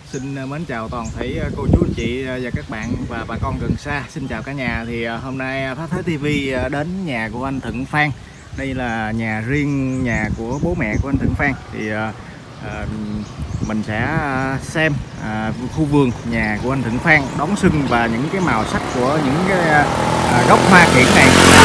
Xin mến chào toàn thể cô chú anh chị và các bạn và bà con gần xa. Xin chào cả nhà. Thì hôm nay Phát Thế TV đến nhà của anh Thuận Phan. Đây là nhà riêng, nhà của bố mẹ của anh Thuận Phan. Thì mình sẽ xem khu vườn nhà của anh Thuận Phan đón xuân và những cái màu sắc của những cái gốc hoa kiển này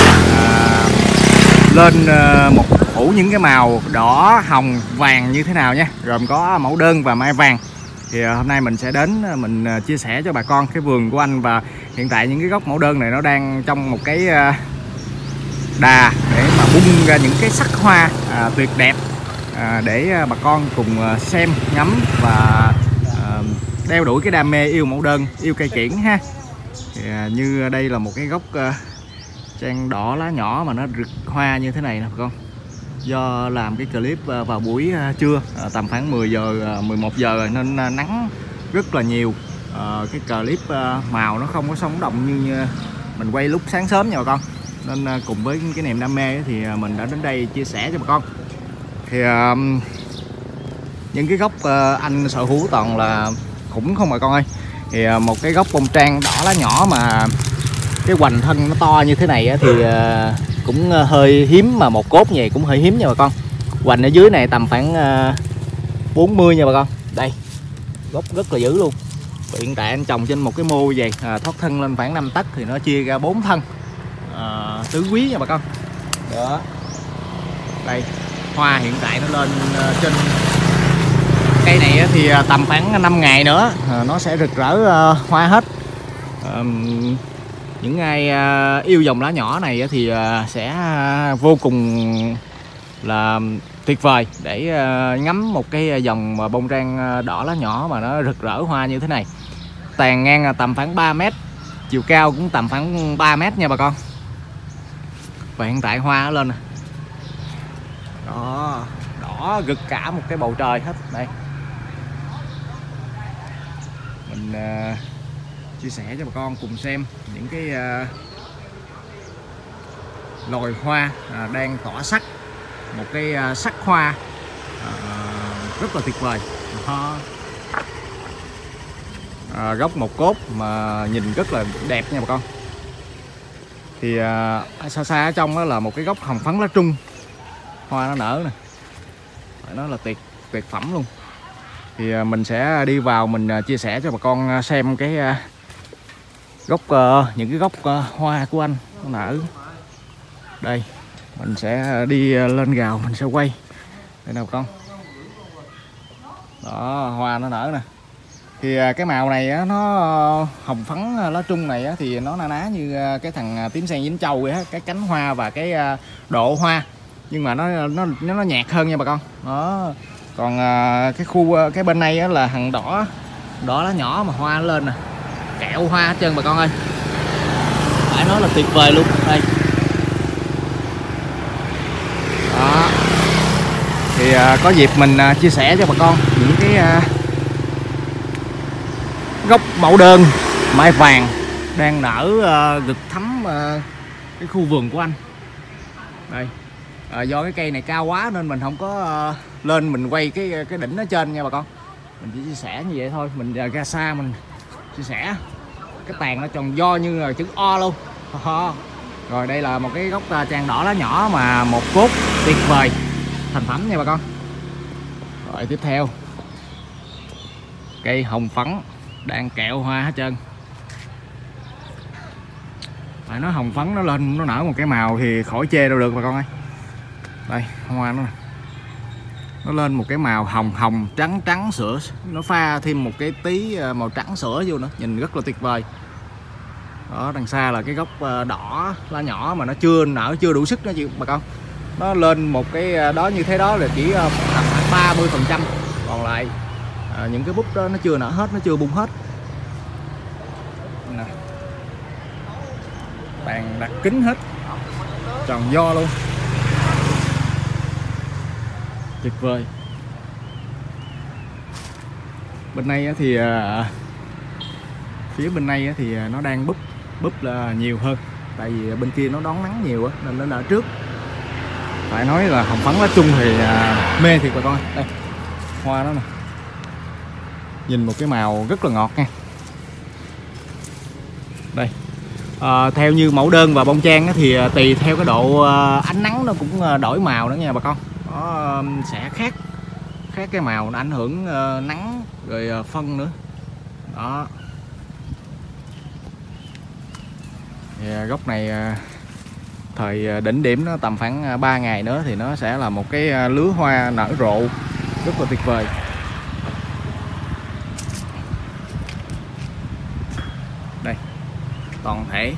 lên một phủ những cái màu đỏ, hồng, vàng như thế nào nha. Gồm có mẫu đơn và mai vàng. Thì hôm nay mình sẽ đến mình chia sẻ cho bà con cái vườn của anh. Và hiện tại những cái gốc mẫu đơn này nó đang trong một cái đà để mà bung ra những cái sắc hoa tuyệt đẹp, để bà con cùng xem, ngắm và đeo đuổi cái đam mê yêu mẫu đơn, yêu cây kiển ha. Thì như đây là một cái gốc trang đỏ lá nhỏ mà nó rực hoa như thế này nè bà con. Do làm cái clip vào buổi trưa tầm khoảng 10 giờ 11 giờ rồi nên nắng rất là nhiều. Cái clip màu nó không có sống động như mình quay lúc sáng sớm nha bà con. Nên cùng với cái niềm đam mê thì mình đã đến đây chia sẻ cho bà con. Thì những cái gốc anh sở hữu toàn là khủng không bà con ơi. Thì một cái gốc bông trang đỏ lá nhỏ mà cái hoành thân nó to như thế này thì cũng hơi hiếm, mà một cốt vậy cũng hơi hiếm nha bà con. Hoành ở dưới này tầm khoảng 40 nha bà con. Đây, gốc rất là dữ luôn. Hiện tại anh trồng trên một cái mô vậy, thoát thân lên khoảng 5 tấc thì nó chia ra 4 thân, tứ quý nha bà con. Đó. Đây, hoa hiện tại nó lên trên cây này thì tầm khoảng 5 ngày nữa nó sẽ rực rỡ hoa hết. Những ai yêu dòng lá nhỏ này thì sẽ vô cùng là tuyệt vời để ngắm một cái dòng bông trang đỏ lá nhỏ mà nó rực rỡ hoa như thế này. Tàn ngang tầm khoảng 3 m, chiều cao cũng tầm khoảng 3 m nha bà con. Và hiện tại hoa nó lên nè. Đó, đỏ rực cả một cái bầu trời hết. Đây, mình chia sẻ cho bà con cùng xem những cái loài hoa đang tỏa sắc, một cái sắc hoa rất là tuyệt vời. Gốc một cốt mà nhìn rất là đẹp nha bà con. Thì xa xa ở trong đó là một cái gốc hồng phấn lá trung, hoa nó nở nè, nó là tuyệt phẩm luôn. Thì mình sẽ đi vào mình chia sẻ cho bà con xem cái gốc những cái gốc hoa của anh nó nở. Đây, mình sẽ đi lên gào mình sẽ quay. Đây nào bà con. Đó, hoa nó nở nè. Thì cái màu này nó hồng phấn lá trung này thì nó na ná như cái thằng tím sen Vĩnh Châu vậy á, cái cánh hoa và cái độ hoa, nhưng mà nó nhạt hơn nha bà con. Đó. Còn cái bên này là thằng đỏ lá nhỏ mà hoa nó lên nè, kẹo hoa hết trơn bà con ơi. Phải nói là tuyệt vời luôn. Đây. Đó. Thì có dịp mình chia sẻ cho bà con những cái gốc mẫu đơn mai vàng đang nở rực thắm cái khu vườn của anh. Đây. Do cái cây này cao quá nên mình không có lên mình quay cái đỉnh ở trên nha bà con. Mình chỉ chia sẻ như vậy thôi. Mình ra xa mình chia sẻ. Cái tàn nó tròn do như là chữ O luôn. Rồi đây là một cái gốc trang đỏ lá nhỏ mà một cốt tuyệt vời, thành phẩm nha bà con. Rồi tiếp theo cây hồng phấn đang kẹo hoa hết trơn. Phải nói hồng phấn nó lên nó nở một cái màu thì khỏi chê đâu được bà con ơi. Đây, hoa nó lên một cái màu hồng trắng sữa, nó pha thêm một cái tí màu trắng sữa vô nữa, nhìn rất là tuyệt vời. Đó, đằng xa là cái gốc đỏ lá nhỏ mà nó chưa nở, chưa đủ sức đó chị bà con. Nó lên một cái đó như thế đó là chỉ tầm khoảng 30%, còn lại những cái búp đó nó chưa nở hết, nó chưa bung hết nè. Tàn đặt kính hết, tròn do luôn, tuyệt vời. Bên này thì phía bên này thì nó đang búp là nhiều hơn, tại vì bên kia nó đón nắng nhiều nên nó nở trước. Phải nói là hồng phấn lá trung thì mê thiệt bà con. Đây, hoa đó nè, Nhìn một cái màu rất là ngọt nha. Đây, theo như mẫu đơn và bông trang thì tùy theo cái độ ánh nắng nó cũng đổi màu nữa nha bà con. Nó sẽ khác cái màu, nó ảnh hưởng nắng rồi phân nữa. Đó. Thì gốc này thời đỉnh điểm nó tầm khoảng 3 ngày nữa thì nó sẽ là một cái lứa hoa nở rộ rất là tuyệt vời. Đây, toàn thể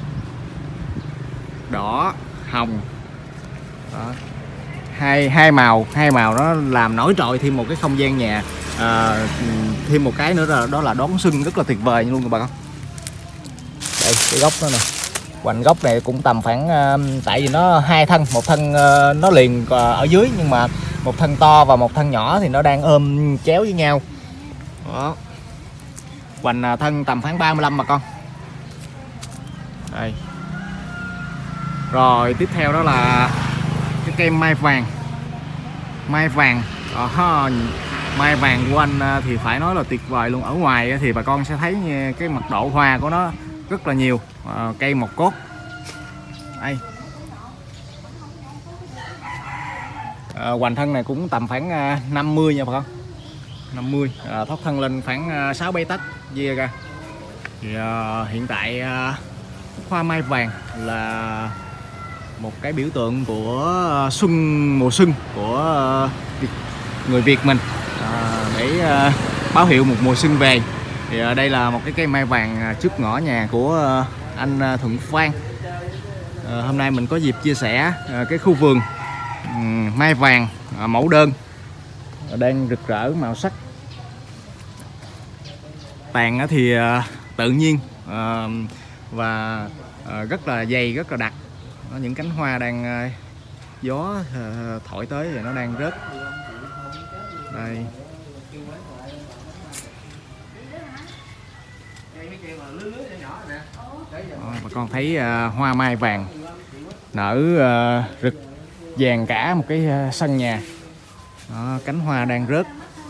đỏ hồng. Đó. Hai màu nó làm nổi trội thêm một cái không gian nhà. Thêm một cái nữa là đó là đón xuân rất là tuyệt vời luôn các bạn. Đây cái gốc đó nè, hoành gốc này cũng tầm khoảng tại vì nó hai thân, một thân nó liền ở dưới, nhưng mà một thân to và một thân nhỏ thì nó đang ôm chéo với nhau. Đó. Hoành thân tầm khoảng 35 bà con. Đây. Rồi tiếp theo đó là cái cây mai vàng. Mai vàng. Mai vàng của anh thì phải nói là tuyệt vời luôn. Ở ngoài thì bà con sẽ thấy cái mật độ hoa của nó rất là nhiều. Cây một cốt. Đây. Hoành thân này cũng tầm khoảng 50 nha bà con. 50. Thoát thân lên khoảng 6-7 tấc dìa ra. Thì hiện tại hoa mai vàng là một cái biểu tượng của mùa xuân của người Việt mình, để báo hiệu một mùa xuân về. Thì đây là một cái cây mai vàng trước ngõ nhà của anh Thuận Phan. Hôm nay mình có dịp chia sẻ cái khu vườn mai vàng mẫu đơn đang rực rỡ màu sắc. Tàn thì tự nhiên và rất là dày, rất là đặc. Những cánh hoa đang gió thổi tới thì nó đang rớt. Đây. Bà con thấy hoa mai vàng nở rực vàng cả một cái sân nhà. Đó, cánh hoa đang rớt.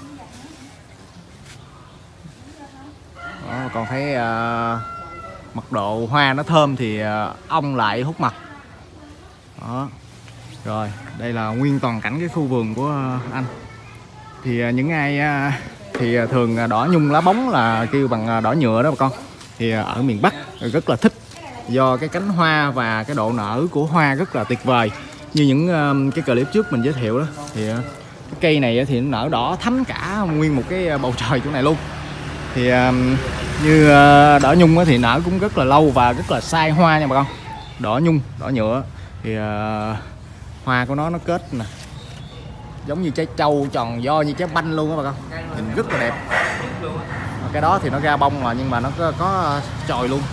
Đó, bà con thấy mật độ hoa nó thơm thì ong lại hút mật. Đó. Rồi đây là nguyên toàn cảnh cái khu vườn của anh. Thì những ai thì thường đỏ nhung lá bóng là kêu bằng đỏ nhựa đó bà con. Thì ở miền Bắc rất là thích, do cái cánh hoa và cái độ nở của hoa rất là tuyệt vời. Như những cái clip trước mình giới thiệu đó, thì cái cây này thì nó nở đỏ thắm cả nguyên một cái bầu trời chỗ này luôn. Thì như đỏ nhung thì nở cũng rất là lâu và rất là sai hoa nha bà con. Đỏ nhung, đỏ nhựa thì hoa của nó kết nè, giống như trái trâu tròn do như trái banh luôn á bà con, nhìn rất là đẹp. Cái đó thì nó ra bông mà, nhưng mà nó có chồi luôn.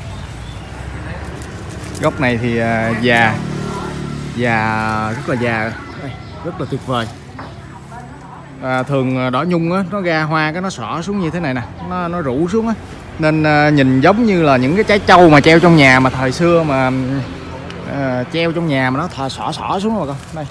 Gốc này thì già rất là già, rất là tuyệt vời. Thường đỏ nhung á, nó ra hoa cái nó xỏ xuống như thế này nè, nó rủ xuống á, nên nhìn giống như là những cái trái trâu mà treo trong nhà mà thời xưa mà treo trong nhà mà nó xỏ xuống rồi con. Đây.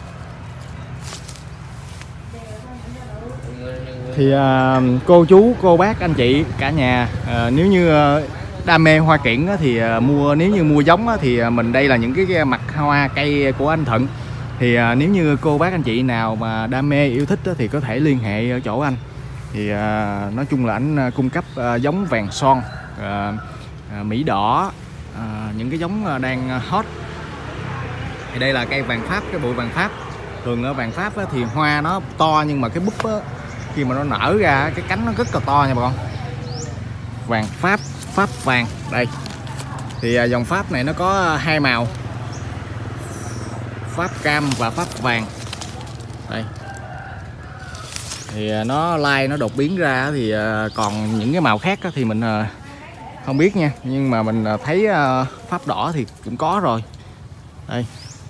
Thì cô chú, cô bác, anh chị, cả nhà nếu như đam mê hoa kiển thì nếu như mua giống thì mình đây là những cái mặt hoa cây của anh Thuận. Thì nếu như cô bác anh chị nào mà đam mê yêu thích thì có thể liên hệ ở chỗ anh. Thì nói chung là anh cung cấp giống vàng son, mỹ đỏ, những cái giống đang hot. Thì đây là cây vàng Pháp, cái bụi vàng Pháp. Thường ở vàng Pháp thì hoa nó to, nhưng mà cái búp khi mà nó nở ra cái cánh nó rất là to nha bà con. Vàng Pháp, Pháp vàng. Đây. Thì dòng Pháp này nó có hai màu, Pháp cam và Pháp vàng. Đây. Thì nó nó đột biến ra thì còn những cái màu khác thì mình không biết nha, nhưng mà mình thấy Pháp đỏ thì cũng có rồi. Đây.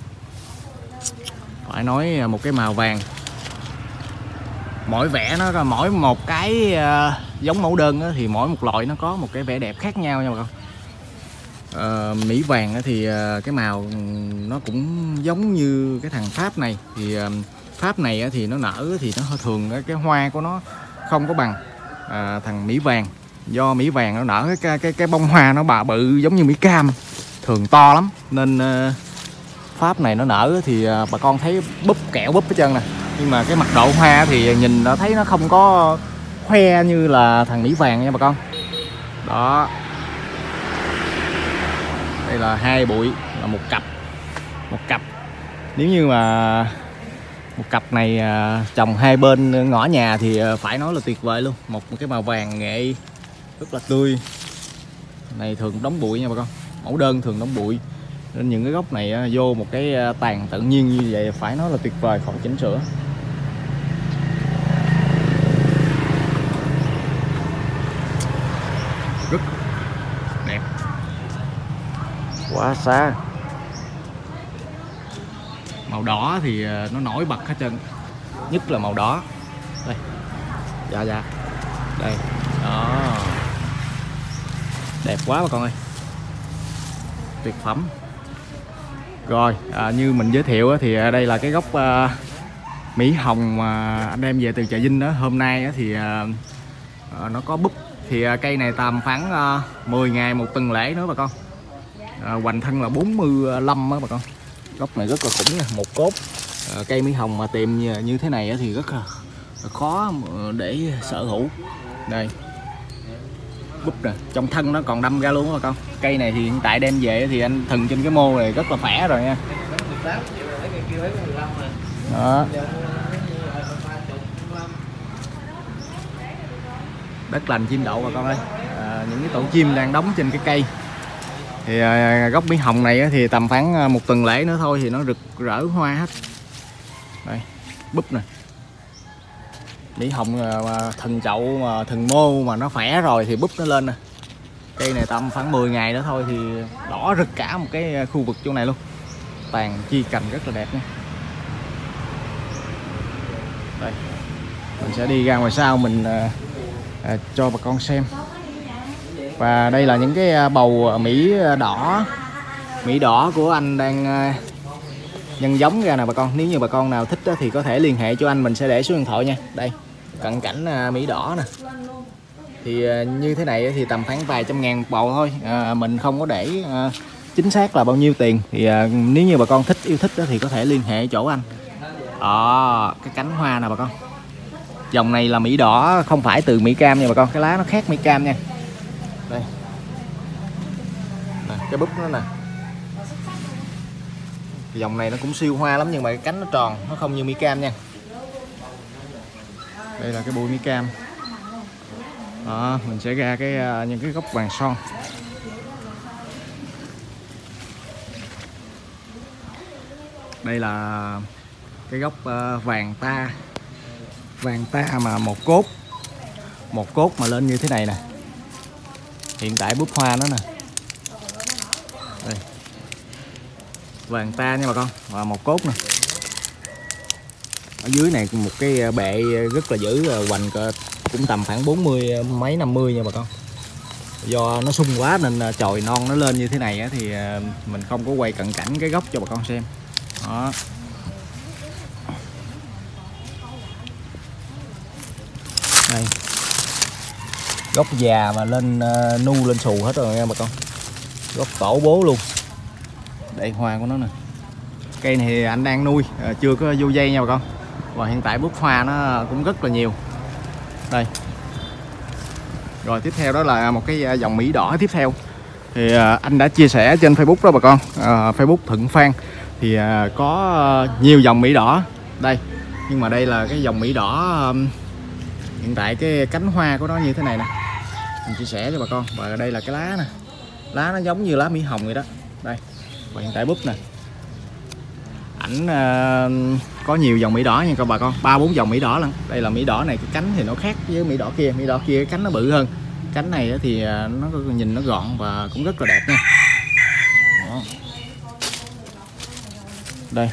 Phải nói một cái màu vàng, mỗi vẻ nó ra mỗi một cái giống mẫu đơn thì mỗi một loại nó có một cái vẻ đẹp khác nhau nha bà con. Mỹ vàng thì cái màu nó cũng giống như cái thằng Pháp này. Thì Pháp này thì nó nở thì nó thường cái hoa của nó không có bằng thằng Mỹ vàng. Do Mỹ vàng nó nở cái bông hoa nó bự giống như Mỹ cam, thường to lắm, nên pháp này nó nở thì bà con thấy búp kẹo búp hết trơn nè. Nhưng mà cái mặt độ hoa thì nhìn nó thấy nó không có khoe như là thằng Mỹ vàng nha bà con. Đó, đây là 2 bụi, là một cặp. Nếu như mà một cặp này trồng 2 bên ngõ nhà thì phải nói là tuyệt vời luôn. Một cái màu vàng nghệ rất là tươi. Này thường đóng bụi nha bà con, mẫu đơn thường đóng bụi, nên những cái gốc này vô một cái tàn tự nhiên như vậy phải nói là tuyệt vời, khỏi chỉnh sửa. Rất đẹp, quá xa. Màu đỏ thì nó nổi bật hết trơn, nhất là màu đỏ đây. Dạ đây đó, đẹp quá bà con ơi, tuyệt phẩm. Rồi như mình giới thiệu thì đây là cái gốc Mỹ hồng mà anh đem về từ Trà Vinh đó. Hôm nay thì nó có búp, thì cây này tầm khoảng 10 ngày một tuần lễ nữa bà con. Hoành thân là 45 á bà con. Gốc này rất là khủng nha, một cốt. Cây Mỹ hồng mà tìm như thế này thì rất là khó để sở hữu. Đây búp nè, trong thân nó còn đâm ra luôn bà con. Cây này thì hiện tại đem về thì anh thừng trên cái mô này rất là khỏe rồi nha. Đó, đất lành chim đậu bà con ơi. Những cái tổ chim đang đóng trên cái cây. Thì gốc Mỹ hồng này thì tầm khoảng 1 tuần lễ nữa thôi thì nó rực rỡ hoa hết. Đây búp nè, Mỹ hồng mà thần chậu mà thần mô mà nó khỏe rồi thì búp nó lên nè. Cây này tầm khoảng 10 ngày nữa thôi thì đỏ rực cả một cái khu vực chỗ này luôn. Tàn chi cành rất là đẹp nha. Đây, mình sẽ đi ra ngoài sau mình cho bà con xem. Và đây là những cái bầu Mỹ đỏ của anh đang nhân giống ra nè bà con. Nếu như bà con nào thích thì có thể liên hệ cho anh, mình sẽ để số điện thoại nha. Đây, cận cảnh Mỹ đỏ nè. Thì như thế này thì tầm khoảng vài trăm ngàn một bầu thôi. Mình không có để chính xác là bao nhiêu tiền. Thì nếu như bà con yêu thích thì có thể liên hệ chỗ anh. Đó, cái cánh hoa nè bà con. Dòng này là Mỹ đỏ, không phải từ Mỹ cam nha bà con. Cái lá nó khác Mỹ cam nha. Đây, cái búp nó nè. Dòng này nó cũng siêu hoa lắm nhưng mà cái cánh nó tròn, nó không như Mỹ cam nha. Đây là cái bụi Mỹ cam. Đó, mình sẽ ra những cái gốc vàng son. Đây là cái gốc vàng ta mà một cốt mà lên như thế này nè. Hiện tại búp hoa nó nè. Đây, vàng ta nha bà con, và một cốt nè. Ở dưới này một cái bệ rất là dữ, hoành cũng tầm khoảng 40 mấy 50 nha bà con. Do nó sung quá nên chồi non nó lên như thế này thì mình không có quay cận cảnh cái gốc cho bà con xem. Đó, đây, gốc già mà lên nu lên xù hết rồi nha bà con. Gốc tổ bố luôn. Đây hoa của nó nè. Cây này thì anh đang nuôi, chưa có vô dây nha bà con. Và hiện tại búp hoa nó cũng rất là nhiều. Đây. Rồi tiếp theo đó là một cái dòng Mỹ đỏ tiếp theo. Thì anh đã chia sẻ trên Facebook đó bà con. Facebook Thuận Phan thì có nhiều dòng Mỹ đỏ. Đây. Nhưng mà đây là cái dòng Mỹ đỏ hiện tại cái cánh hoa của nó như thế này nè. Mình chia sẻ cho bà con. Và đây là cái lá nè. Lá nó giống như lá Mỹ hồng vậy đó. Đây. Và hiện tại búp nè. Ảnh có nhiều dòng Mỹ đỏ nha các bà con, 3-4 dòng Mỹ đỏ lắm. Đây là Mỹ đỏ này, cái cánh thì nó khác với Mỹ đỏ kia cái cánh nó bự hơn. Cánh này thì nó nhìn nó gọn và cũng rất là đẹp nha. Đó. Đây.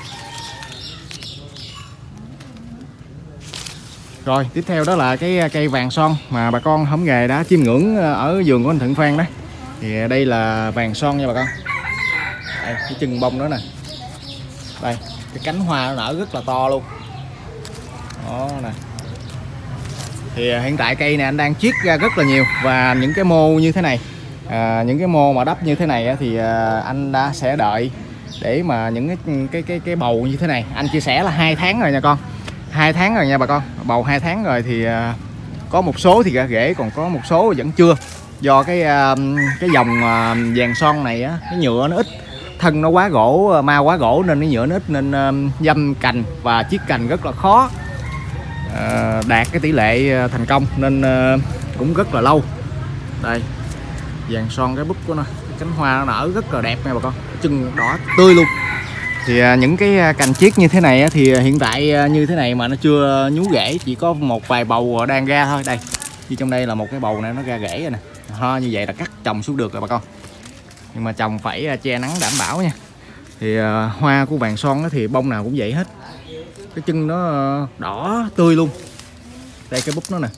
Rồi tiếp theo đó là cái cây vàng son mà bà con hổng nghề đã chiêm ngưỡng ở vườn của anh Thuận Phan đó. Thì đây là vàng son nha bà con. Đây, cái chân bông đó nè. Đây, cái cánh hoa nó nở rất là to luôn. Đó nè. Thì hiện tại cây này anh đang chiết ra rất là nhiều, và những cái mô như thế này, những cái mô mà đắp như thế này thì anh đã sẽ đợi để mà những cái bầu như thế này. Anh chia sẻ là 2 tháng rồi nha con, 2 tháng rồi nha bà con, bầu 2 tháng rồi thì có một số thì ra rễ, còn có một số vẫn chưa, do cái dòng vàng son này á, cái nhựa nó ít, thân nó quá gỗ, mau quá gỗ nên cái nhựa nó ít, nên dăm cành và chiết cành rất là khó đạt cái tỷ lệ thành công, nên cũng rất là lâu. Đây, vàng son cái búp của nó, cái cánh hoa nó nở rất là đẹp nha bà con, chân đỏ tươi luôn. Thì những cái cành chiết như thế này thì hiện tại như thế này mà nó chưa nhú rễ, chỉ có một vài bầu đang ra thôi. Đây, như trong đây là một cái bầu này nó ra rễ rồi nè, như vậy là cắt trồng xuống được rồi bà con, nhưng mà trồng phải che nắng đảm bảo nha. Thì hoa của vàng son thì bông nào cũng vậy hết, cái chân nó đỏ tươi luôn. Đây cái búp nó nè,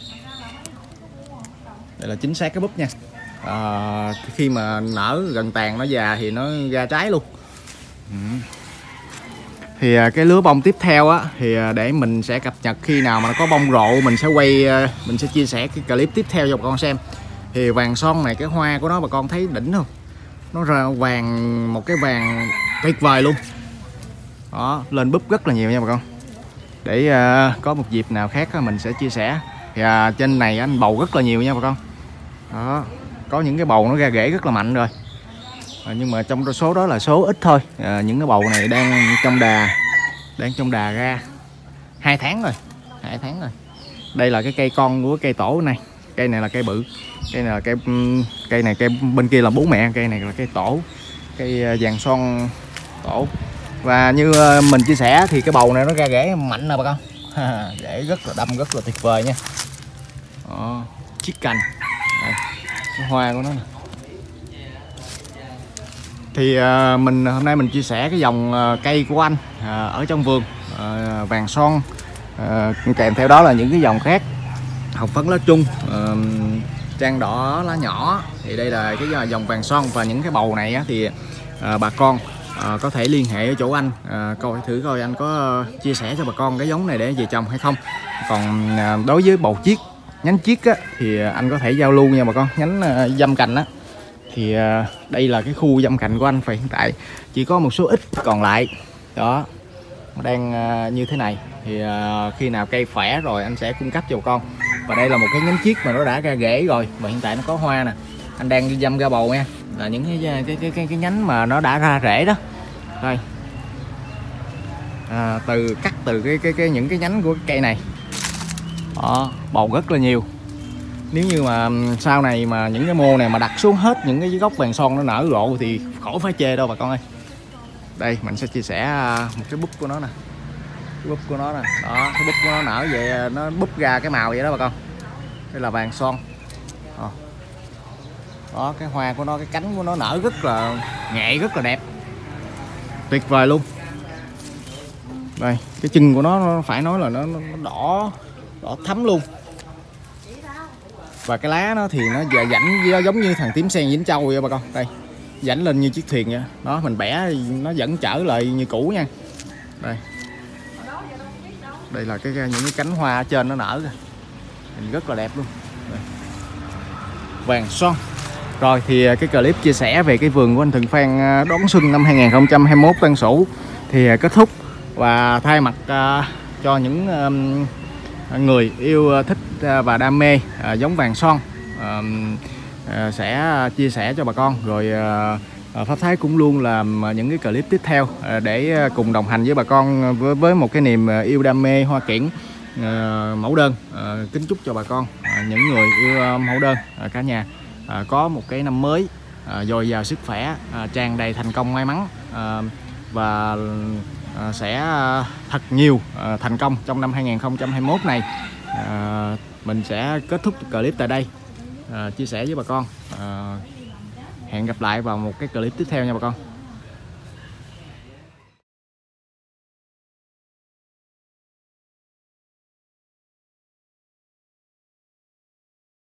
đây là chính xác cái búp nha. Khi mà nở gần tàn nó già thì nó ra trái luôn. Thì cái lứa bông tiếp theo á thì để mình sẽ cập nhật khi nào mà nó có bông rộ, mình sẽ quay, mình sẽ chia sẻ cái clip tiếp theo cho bà con xem. Thì vàng son này, cái hoa của nó bà con thấy đỉnh không, nó ra vàng, một cái vàng tuyệt vời luôn đó, lên búp rất là nhiều nha bà con. Để có một dịp nào khác mình sẽ chia sẻ. Thì trên này anh bầu rất là nhiều nha bà con đó, có những cái bầu nó ra rễ rất là mạnh rồi, nhưng mà trong số đó là số ít thôi. Những cái bầu này đang trong đà ra 2 tháng rồi, 2 tháng rồi. Đây là cái cây con của cây tổ này, cây này là cây bự, cây này là cây này, cây bên kia là bố mẹ, cây này là cây tổ, cây vàng son tổ. Và như mình chia sẻ thì cái bầu này nó ra rễ mạnh nè bà con, rễ rất là đâm, rất là tuyệt vời nha. Chiết cành, đây, cái hoa của nó nè. Thì mình hôm nay mình chia sẻ cái dòng cây của anh ở trong vườn, vàng son, kèm theo đó là những cái dòng khác, hồng phấn lá trung, trang đỏ lá nhỏ. Thì đây là cái dòng vàng son, và những cái bầu này thì bà con có thể liên hệ ở chỗ anh, coi thử coi anh có chia sẻ cho bà con cái giống này để về trồng hay không. Còn đối với bầu chiết, nhánh chiết thì anh có thể giao lưu nha bà con, nhánh dăm cành á. Thì đây là cái khu dăm cành của anh, phải hiện tại chỉ có một số ít còn lại đó, đang như thế này. Thì khi nào cây khỏe rồi anh sẽ cung cấp cho bà con. Và đây là một cái nhánh chiết mà nó đã ra rễ rồi, và hiện tại nó có hoa nè, anh đang dăm ra bầu nha, là những cái nhánh mà nó đã ra rễ đó. Đây, cắt từ những cái nhánh của cái cây này đó, bầu rất là nhiều. Nếu như mà sau này mà những cái mô này mà đặt xuống hết những cái gốc vàng son nó nở rộ thì khỏi phải chê đâu bà con ơi. Đây mình sẽ chia sẻ một cái búp của nó nè, cái búp của nó nè đó, cái búp của nó nở vậy, nó búp ra cái màu vậy đó bà con. Đây là vàng son đó, cái hoa của nó, cái cánh của nó nở rất là nhẹ, rất là đẹp, tuyệt vời luôn. Đây cái chân của nó phải nói là nó đỏ thắm luôn. Và cái lá nó thì nó dãnh giống như thằng tím sen Vĩnh Châu vậy bà con. Đây, dãnh lên như chiếc thuyền vậy đó, mình bẻ nó vẫn trở lại như cũ nha. Đây là những cái cánh hoa ở trên nó nở kìa, nhìn rất là đẹp luôn. Đây, vàng son. Rồi thì cái clip chia sẻ về cái vườn của anh Thuận Phan đón xuân năm 2021 Tân Sửu thì kết thúc. Và thay mặt cho những người yêu thích và đam mê giống vàng son, sẽ chia sẻ cho bà con. Rồi Pháp Thái cũng luôn làm những cái clip tiếp theo để cùng đồng hành với bà con với một cái niềm yêu đam mê hoa kiển mẫu đơn. Kính chúc cho bà con, những người yêu mẫu đơn, cả nhà có một cái năm mới dồi dào sức khỏe, tràn đầy thành công may mắn, và sẽ thật nhiều thành công trong năm 2021 này. Mình sẽ kết thúc clip tại đây, chia sẻ với bà con. Hẹn gặp lại vào một cái clip tiếp theo nha bà con.